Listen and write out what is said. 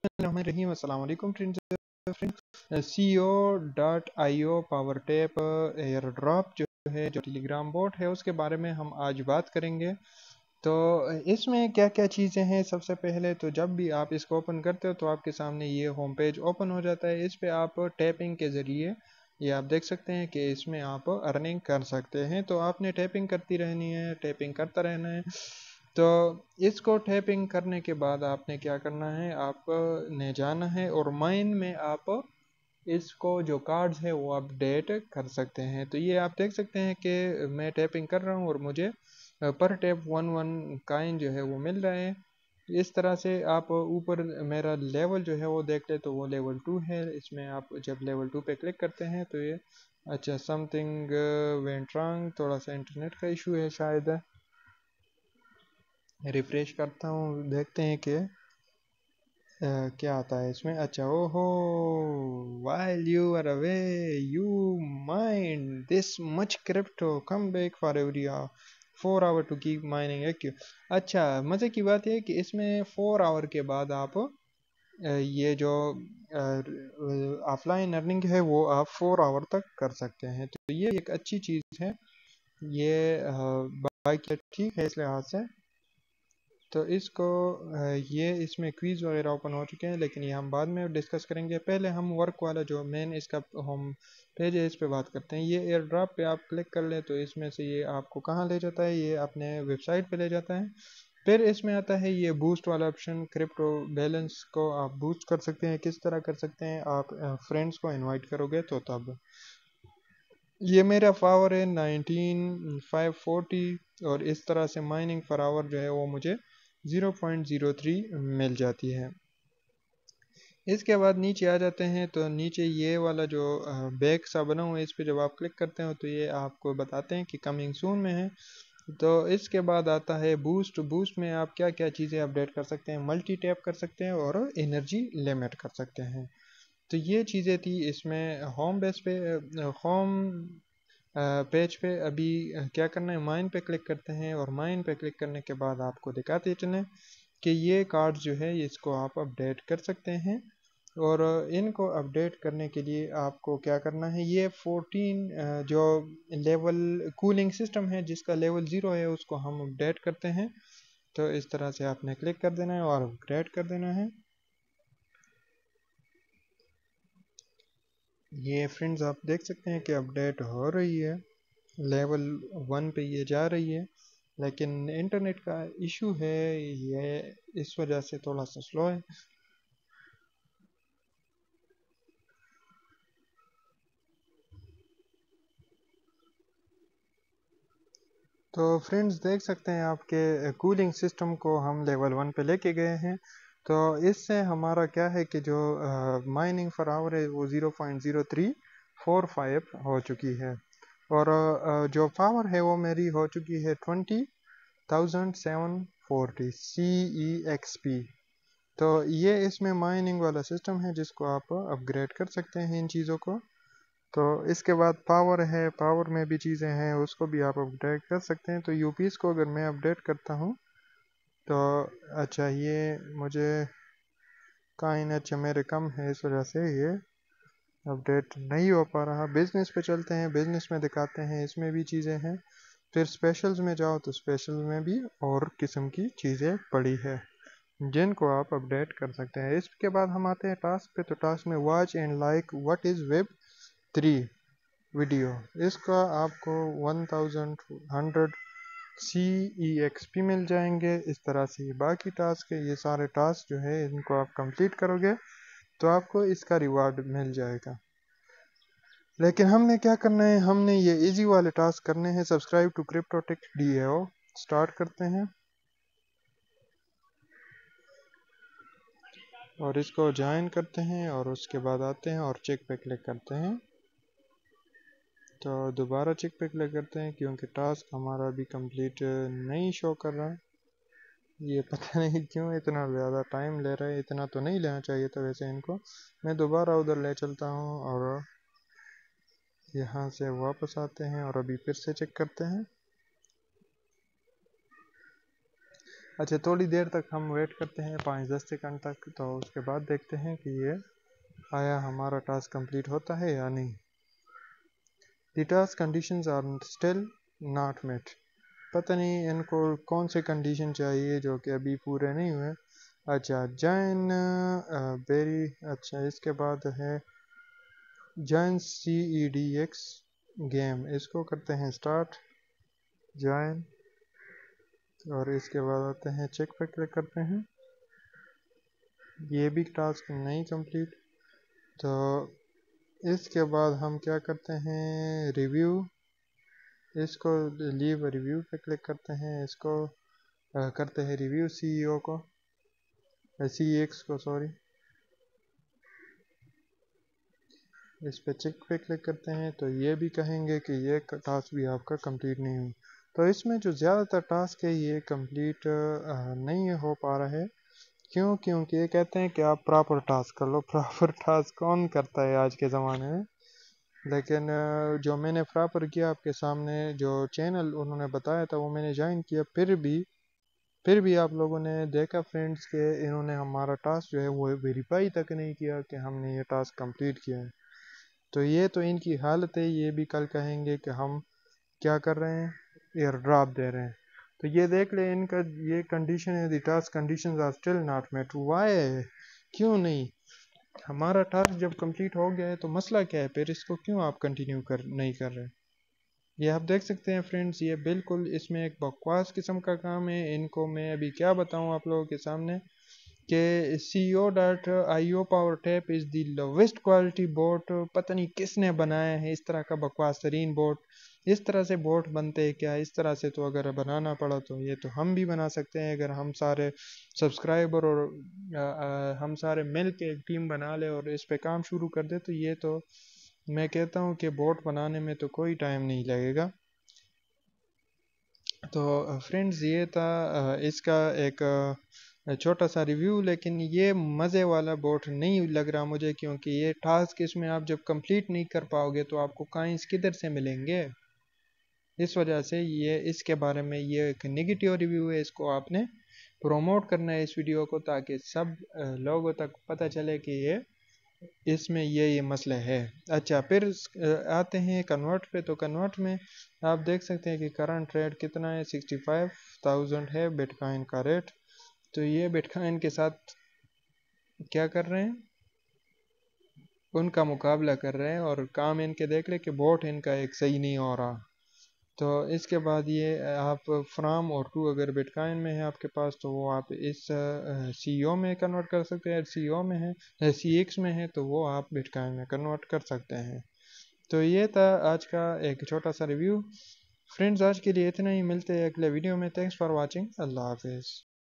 बिस्मिल्लाहिर्रहमानिर्रहीम। अस्सलाम वालेकुम friends. CO.io power tap air drop जो है, जो टेलीग्राम बोट है, उसके बारे में हम आज बात करेंगे। तो इसमें क्या क्या चीज़ें हैं। सबसे पहले तो जब भी आप इसको ओपन करते हो तो आपके सामने ये होम पेज ओपन हो जाता है। इस पे आप टैपिंग के ज़रिए ये आप देख सकते हैं कि इसमें आप अर्निंग कर सकते हैं। तो आपने टैपिंग करती रहनी है, टैपिंग करता रहना है। तो इसको टैपिंग करने के बाद आपने क्या करना है, आपने जाना है और माइन में आप इसको जो कार्ड्स है वो अपडेट कर सकते हैं। तो ये आप देख सकते हैं कि मैं टैपिंग कर रहा हूँ और मुझे पर टैप 1 काइन जो है वो मिल रहा है। इस तरह से आप ऊपर मेरा लेवल जो है वो देख ले तो वो लेवल 2 है। इसमें आप जब लेवल 2 पे क्लिक करते हैं तो ये अच्छा समथिंग वेंट रॉन्ग, थोड़ा सा इंटरनेट का इशू है शायद। रिफ्रेश करता हूँ, देखते हैं कि क्या आता है इसमें। अच्छा, ओहो, while you are away you mine this much crypto, come back for every 4 hour to keep mining active। अच्छा, मज़े की बात यह है कि इसमें 4 आवर के बाद आप ये जो ऑफलाइन अर्निंग है वो आप 4 आवर तक कर सकते हैं। तो ये एक अच्छी चीज़ है। ये बाइक ठीक है इस लिहाज से। तो इसको ये इसमें क्विज़ वगैरह ओपन हो चुके हैं, लेकिन ये हम बाद में डिस्कस करेंगे। पहले हम वर्क वाला जो मेन इसका होम पेज है इस पे बात करते हैं। ये एयर ड्रॉप पे आप क्लिक कर ले तो इसमें से ये आपको कहाँ ले जाता है, ये अपने वेबसाइट पे ले जाता है। फिर इसमें आता है ये बूस्ट वाला ऑप्शन। क्रिप्टो बैलेंस को आप बूस्ट कर सकते हैं। किस तरह कर सकते हैं, आप फ्रेंड्स को इन्वाइट करोगे तो तब। ये मेरा पावर है 19540 और इस तरह से माइनिंग पर आवर जो है वो मुझे 0.03 मिल जाती है। इसके बाद नीचे आ जाते हैं तो नीचे ये वाला जो बैग सा बना हुआ है इस पे जब आप क्लिक करते हो तो ये आपको बताते हैं कि कमिंग सून में है। तो इसके बाद आता है बूस्ट। बूस्ट में आप क्या क्या चीज़ें अपडेट कर सकते हैं, मल्टी टैप कर सकते हैं और एनर्जी लिमिट कर सकते हैं। तो ये चीज़ें थी इसमें। होम बेस पे होम पेज पे अभी क्या करना है, माइन पे क्लिक करते हैं और माइन पे क्लिक करने के बाद आपको दिखाते चलें कि ये कार्ड जो है इसको आप अपडेट कर सकते हैं। और इनको अपडेट करने के लिए आपको क्या करना है, ये 14 जो लेवल कूलिंग सिस्टम है जिसका लेवल 0 है उसको हम अपडेट करते हैं। तो इस तरह से आपने क्लिक कर देना है और अपग्रेड कर देना है। ये फ्रेंड्स आप देख सकते हैं कि अपडेट हो रही है, लेवल 1 पे ये जा रही है, लेकिन इंटरनेट का इशू है, ये इस वजह से थोड़ा सा स्लो है। तो फ्रेंड्स देख सकते हैं आपके कूलिंग सिस्टम को हम लेवल 1 पे लेके गए हैं। तो इससे हमारा क्या है कि जो माइनिंग फॉर आवर है वो 0.0345 हो चुकी है। और जो पावर है वो मेरी हो चुकी है 20,740 CEXP। तो ये इसमें माइनिंग वाला सिस्टम है जिसको आप अपग्रेड कर सकते हैं इन चीज़ों को। तो इसके बाद पावर है, पावर में भी चीज़ें हैं उसको भी आप अपडेट कर सकते हैं। तो यूपीस को अगर मैं अपडेट करता हूँ तो अच्छा ये मुझे काइन अच्छा मेरे कम है इस वजह से ये अपडेट नहीं हो पा रहा। बिजनेस पे चलते हैं, बिजनेस में दिखाते हैं, इसमें भी चीज़ें हैं। फिर स्पेशल्स में जाओ तो स्पेशल में भी और किस्म की चीज़ें पड़ी है जिनको आप अपडेट कर सकते हैं। इसके बाद हम आते हैं टास्क पे। तो टास्क में watch and like what is web 3 video, इसका आपको 1100 CEXP मिल जाएंगे। इस तरह से बाकी टास्क है, ये सारे टास्क जो है इनको आप कंप्लीट करोगे तो आपको इसका रिवार्ड मिल जाएगा। लेकिन हमने क्या करना है, हमने ये इजी वाले टास्क करने हैं। Subscribe to Cryptotech DAO start करते हैं और इसको ज्वाइन करते हैं और उसके बाद आते हैं और चेक पे क्लिक करते हैं। तो दोबारा चेक पे क्लिक करते हैं क्योंकि टास्क हमारा अभी कंप्लीट नहीं शो कर रहा है। ये पता नहीं क्यों इतना ज़्यादा टाइम ले रहा है, इतना तो नहीं लेना चाहिए था वैसे इनको। मैं दोबारा उधर ले चलता हूँ और यहाँ से वापस आते हैं और अभी फिर से चेक करते हैं। अच्छा, थोड़ी देर तक हम वेट करते हैं, 5-10 सेकंड तक, तो उसके बाद देखते हैं कि ये आया हमारा टास्क कंप्लीट होता है या नहीं। The task conditions are still not met. पता नहीं इनको कौन से कंडीशन चाहिए जो कि अभी पूरे नहीं हुए। अच्छा, जॉइन वेरी, अच्छा इसके बाद है जॉइन CEDX गेम, इसको करते हैं स्टार्ट, जॉइन, और इसके बाद आते हैं चेक पे क्लिक करते हैं। ये भी टास्क नहीं कंप्लीट। तो इसके बाद हम क्या करते हैं, रिव्यू, इसको लीव रिव्यू पे क्लिक करते हैं, इसको करते हैं रिव्यू CEO को, CX को सॉरी, इस पे चेक पे क्लिक करते हैं। तो ये भी कहेंगे कि ये टास्क भी आपका कंप्लीट नहीं हुई। तो इसमें जो ज़्यादातर टास्क है ये कंप्लीट नहीं हो पा रहा है। क्यों? क्योंकि ये कहते हैं कि आप प्रॉपर टास्क कर लो। प्रॉपर टास्क कौन करता है आज के ज़माने में? लेकिन जो मैंने प्रॉपर किया आपके सामने, जो चैनल उन्होंने बताया था वो मैंने ज्वाइन किया, फिर भी आप लोगों ने देखा फ्रेंड्स के इन्होंने हमारा टास्क जो है वो वेरीफाई तक नहीं किया कि हमने ये टास्क कंप्लीट किया है। तो ये तो इनकी हालत है। ये भी कल कहेंगे कि हम क्या कर रहे हैं, एयर ड्रॉप दे रहे हैं। तो ये देख ले, इनका ये कंडीशन है, the task conditions are still not met. Why? क्यों नहीं? हमारा टास्क जब कंप्लीट हो गया है तो मसला क्या है, फिर इसको क्यों आप कंटिन्यू नहीं कर रहे? ये आप देख सकते हैं फ्रेंड्स, ये बिल्कुल इसमें एक बकवास किस्म का काम है। इनको मैं अभी क्या बताऊं आप लोगों के सामने कि CO.io power tap is the lowest quality bot. पता नहीं किसने बनाया है इस तरह का बकवास तरीन बोट। इस तरह से बोट बनते हैं क्या? इस तरह से तो अगर बनाना पड़ा तो ये तो हम भी बना सकते हैं, अगर हम सारे सब्सक्राइबर और हम सारे मिल के एक टीम बना ले और इस पे काम शुरू कर दे, तो ये तो मैं कहता हूँ कि बोट बनाने में तो कोई टाइम नहीं लगेगा। तो फ्रेंड्स ये था इसका एक छोटा सा रिव्यू। लेकिन ये मज़े वाला बोट नहीं लग रहा मुझे, क्योंकि ये टास्क इसमें आप जब कंप्लीट नहीं कर पाओगे तो आपको कॉइंस किधर से मिलेंगे? इस वजह से ये इसके बारे में ये एक नेगेटिव रिव्यू है। इसको आपने प्रमोट करना है इस वीडियो को, ताकि सब लोगों तक पता चले कि ये इसमें ये मसला है। अच्छा, फिर आते हैं कन्वर्ट पे। तो कन्वर्ट में आप देख सकते हैं कि करंट रेट कितना है, 65,000 है बिटकॉइन का रेट। तो ये बिटकॉइन के साथ क्या कर रहे हैं, उनका मुकाबला कर रहे हैं, और काम इनके देख ले कि बोट इनका एक सही नहीं हो रहा। तो इसके बाद ये आप फ्राम और टू अगर बिटकॉइन में है आपके पास तो वो आप इस CEO में कन्वर्ट कर सकते हैं। CEO में है, CX में है तो वो आप बिटकॉइन में कन्वर्ट कर सकते हैं। तो ये था आज का एक छोटा सा रिव्यू। फ्रेंड्स आज के लिए इतना ही, मिलते हैं अगले वीडियो में। थैंक्स फॉर वॉचिंग, अल्लाह हाफिज़।